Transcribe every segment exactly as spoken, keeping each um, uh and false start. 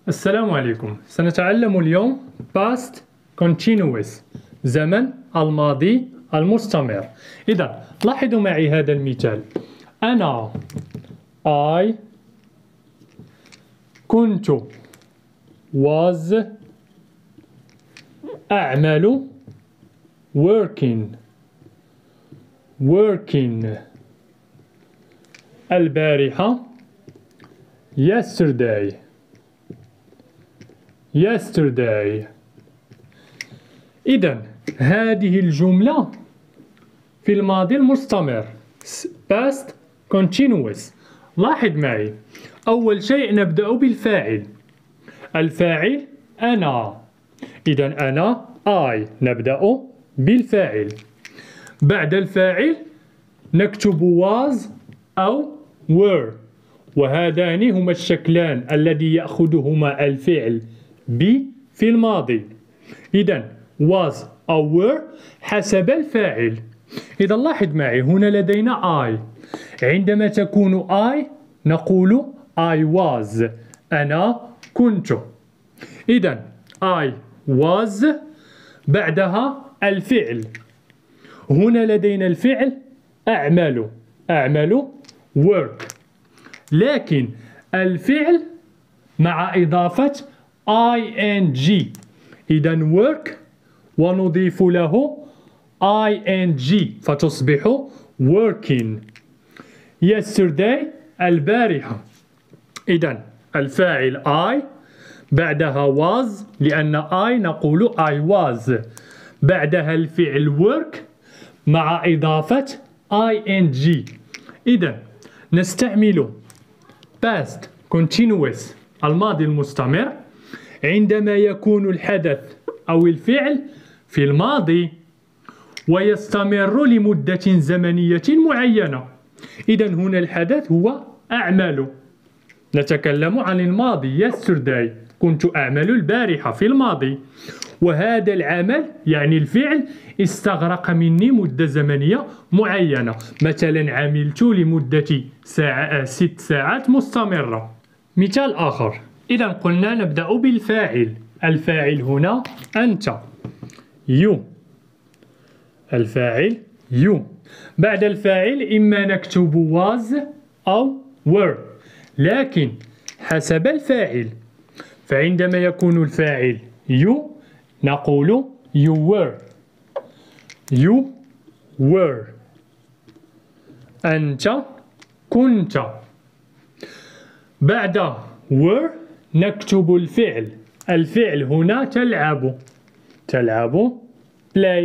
السلام عليكم. سنتعلم اليوم past continuous، زمن الماضي المستمر. إذا لاحظوا معي هذا المثال. أنا I كنت was أعمل working working البارحة yesterday yesterday. إذن هذه الجملة في الماضي المستمر past continuous. لاحظ معي، أول شيء نبدأ بالفاعل. الفاعل أنا، إذن أنا I نبدأ بالفاعل. بعد الفاعل نكتب was أو were، وهذان هما الشكلان الذي يأخذهما الفعل be في الماضي. إذن was أو were حسب الفاعل. إذا لاحظ معي، هنا لدينا I. عندما تكون I نقول I was، أنا كنت. إذن I was بعدها الفعل. هنا لدينا الفعل أعمل أعمل work، لكن الفعل مع إضافة ing. إذن work ونضيف له ing فتصبح working. yesterday البارحة. إذن الفاعل I بعدها was، لأن I نقول I was. بعدها الفعل work مع إضافة ing. إذن نستعمل past continuous الماضي المستمر عندما يكون الحدث أو الفعل في الماضي ويستمر لمدة زمنية معينة. إذن هنا الحدث هو أعمل. نتكلم عن الماضي yesterday، كنت أعمل البارحة في الماضي، وهذا العمل يعني الفعل استغرق مني مدة زمنية معينة. مثلا عملت لمدة ساعة ست ساعات مستمرة. مثال آخر، إذا قلنا نبدأ بالفاعل. الفاعل هنا أنت you، الفاعل you. بعد الفاعل إما نكتب was أو were، لكن حسب الفاعل. فعندما يكون الفاعل you نقول you were you were. أنت كنت. بعد were نكتب الفعل. الفعل هنا تلعب تلعب play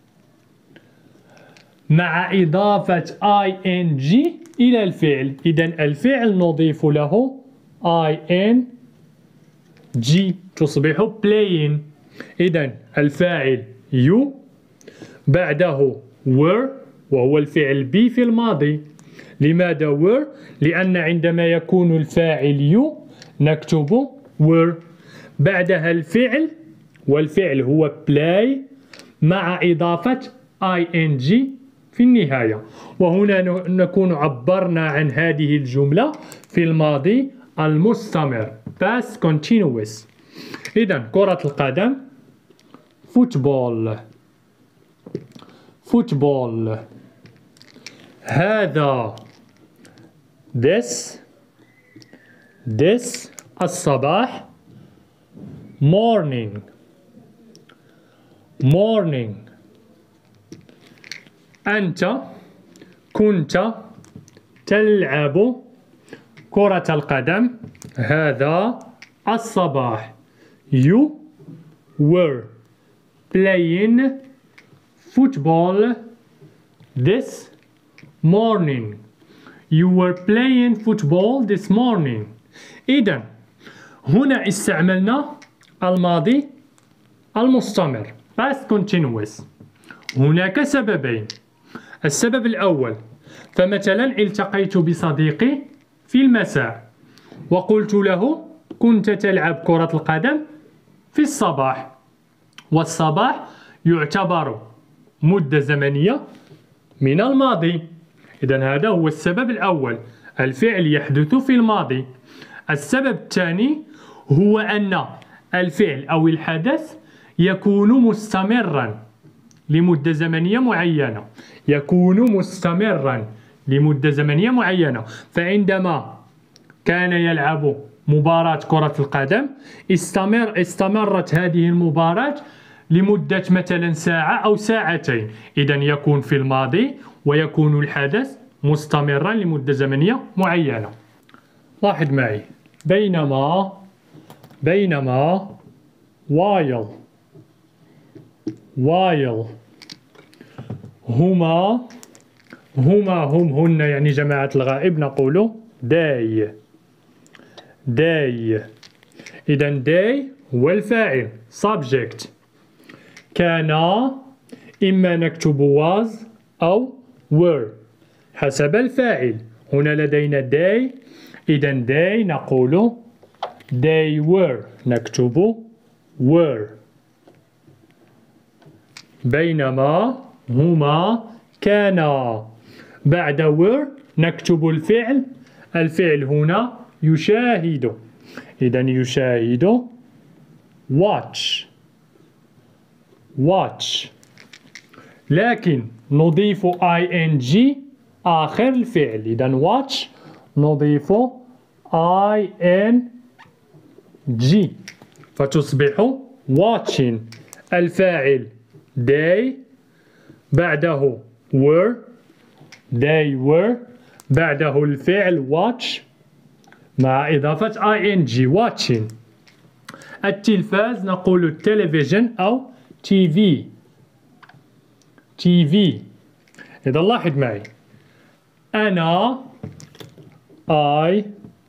مع إضافة ing إلى الفعل. إذن الفعل نضيف له ing تصبح playing. إذن الفاعل you بعده were وهو الفعل be في الماضي. لماذا were؟ لأن عندما يكون الفاعل you نكتب were. بعدها الفعل، والفعل هو play مع إضافة ing في النهاية. وهنا نكون عبرنا عن هذه الجملة في الماضي المستمر past continuous. إذن كرة القدم football football. هذا this this الصباح morning morning. أنت كنت تلعب كرة القدم هذا الصباح. You were playing football this morning. You were playing football this morning. إذن هنا استعملنا الماضي المستمر past continuous. هناك سببين. السبب الأول، فمثلا التقيت بصديقي في المساء وقلت له كنت تلعب كرة القدم في الصباح، والصباح يعتبر مدة زمنية من الماضي. إذن هذا هو السبب الأول، الفعل يحدث في الماضي. السبب الثاني هو أن الفعل أو الحدث يكون مستمرا لمدة زمنية معينة، يكون مستمرا لمدة زمنية معينة. فعندما كان يلعب مباراة كرة القدم استمر استمرت هذه المباراة لمدة مثلا ساعة أو ساعتين، إذن يكون في الماضي ويكون الحدث مستمرا لمدة زمنية معينة. لاحظ معي بينما بينما while while هما هما هم هن يعني جماعة الغائب نقول they they إذن they هو الفاعل subject. كان إما نكتب was أو were حسب الفاعل. هنا لدينا they إذن they نقول they were نكتب were. بينما هما كانا بعد were نكتب الفعل. الفعل هنا يشاهد إذن يشاهد watch watch لكن نضيف ing آخر الفعل. إذن watch نضيف ing فتصبح watching. الفاعل they بعده were they were بعده الفعل watch مع إضافة ing watching. التلفاز نقول التلفزيون أو تي في تي في. إذا لاحظ معي أنا I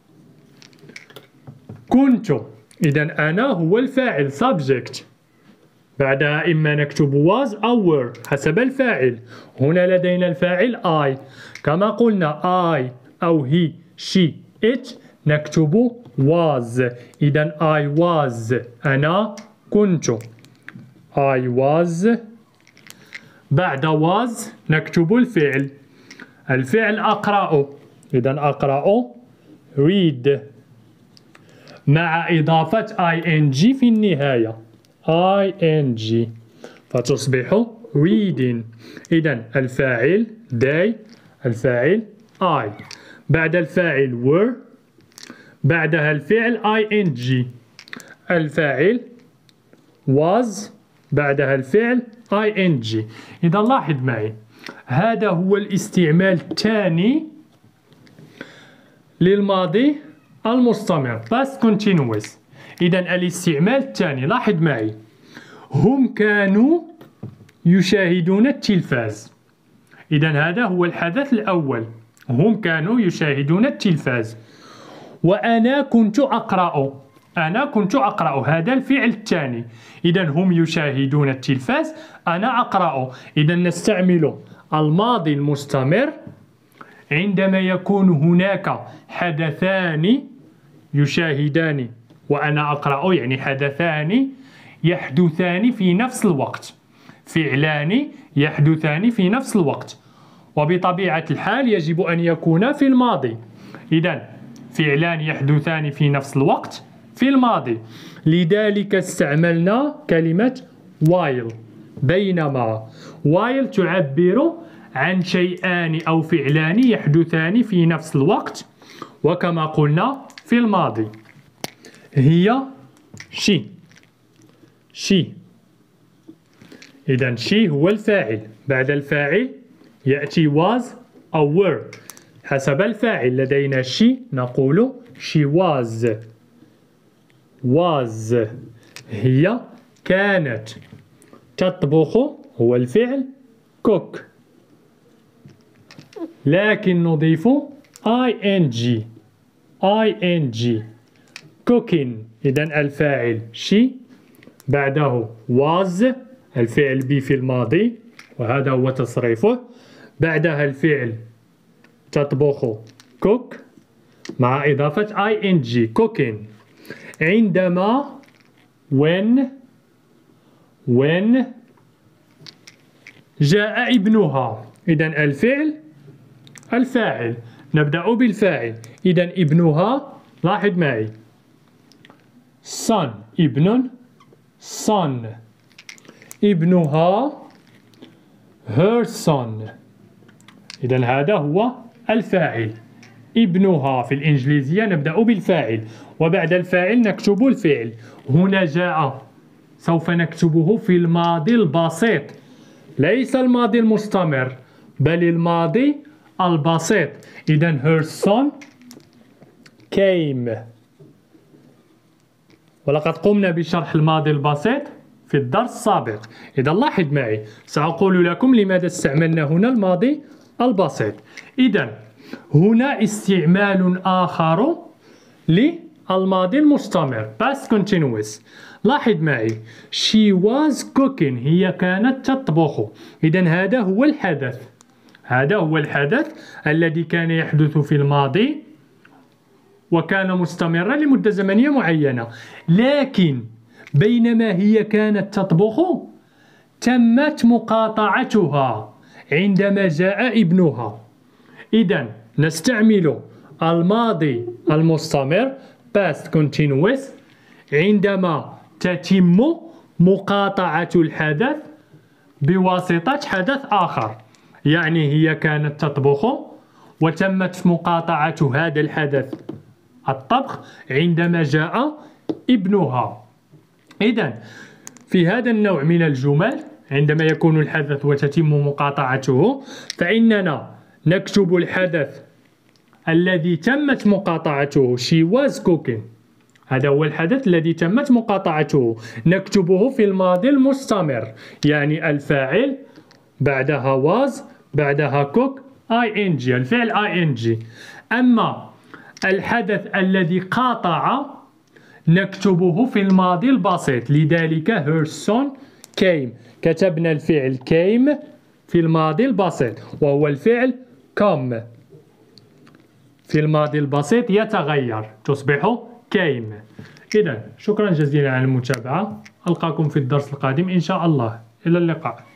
كنت. إذن أنا هو الفاعل subject بعدها إما نكتب was أو were حسب الفاعل. هنا لدينا الفاعل I كما قلنا I أو he she it نكتب was. إذن I was أنا كنت I was. بعد was نكتب الفعل. الفعل أقرأ إذن أقرأ read مع إضافة ing في النهاية ing فتصبح reading. إذن الفاعل they الفاعل I بعد الفاعل were بعدها الفعل ing الفاعل was بعدها الفعل ing. إذا لاحظ معي هذا هو الاستعمال الثاني للماضي المستمر past continuous. إذن الاستعمال الثاني لاحظ معي هم كانوا يشاهدون التلفاز. إذن هذا هو الحدث الأول هم كانوا يشاهدون التلفاز. وأنا كنت أقرأ أنا كنت أقرأ هذا الفعل الثاني. إذن هم يشاهدون التلفاز أنا أقرأ. إذن نستعمل الماضي المستمر عندما يكون هناك حدثان يشاهدان وأنا أقرأ يعني حدثان يحدثان في نفس الوقت فعلان يحدثان في نفس الوقت وبطبيعة الحال يجب أن يكون في الماضي. إذن فعلان يحدثان في نفس الوقت في الماضي لذلك استعملنا كلمة while بينما. while تعبر عن شيئان أو فعلان يحدثان في نفس الوقت وكما قلنا في الماضي. هي she she إذن she هو الفاعل بعد الفاعل يأتي was أو were حسب الفاعل. لدينا she نقول she was was. هي كانت تطبخ هو الفعل cook لكن نضيف ing ing cooking. إذن الفاعل she بعده was الفعل be في الماضي وهذا هو تصريفه. بعدها الفعل تطبخ cook مع إضافة ing cooking. عندما when when جاء ابنها. إذن الفعل الفاعل نبدأ بالفاعل. إذن ابنها لاحظ معي son ابن son ابنها her son. إذا هذا هو الفاعل. ابنها في الإنجليزية نبدأ بالفاعل وبعد الفاعل نكتب الفعل. هنا جاء سوف نكتبه في الماضي البسيط ليس الماضي المستمر بل الماضي البسيط. إذا her son came. ولقد قمنا بشرح الماضي البسيط في الدرس السابق. إذا لاحظ معي سأقول لكم لماذا استعملنا هنا الماضي البسيط. إذا هنا استعمال آخر للماضي المستمر past continuous. لاحظ معي she was cooking هي كانت تطبخ. إذا هذا هو الحدث هذا هو الحدث الذي كان يحدث في الماضي وكان مستمرا لمدة زمنية معينة. لكن بينما هي كانت تطبخ تمت مقاطعتها عندما جاء ابنها. إذا نستعمل الماضي المستمر past continuous عندما تتم مقاطعة الحدث بواسطة حدث آخر. يعني هي كانت تطبخ وتمت مقاطعة هذا الحدث الطبخ عندما جاء ابنها. إذا في هذا النوع من الجمل عندما يكون الحدث وتتم مقاطعته فإننا نكتب الحدث الذي تمت مقاطعته she was cooking. هذا هو الحدث الذي تمت مقاطعته نكتبه في الماضي المستمر يعني الفاعل بعدها was بعدها cook ing الفعل ing. أما الحدث الذي قاطع نكتبه في الماضي البسيط لذلك her son came. كتبنا الفعل came في الماضي البسيط وهو الفعل come في الماضي البسيط يتغير تصبح came. إذا شكرا جزيلا على المتابعة. ألقاكم في الدرس القادم إن شاء الله. إلى اللقاء.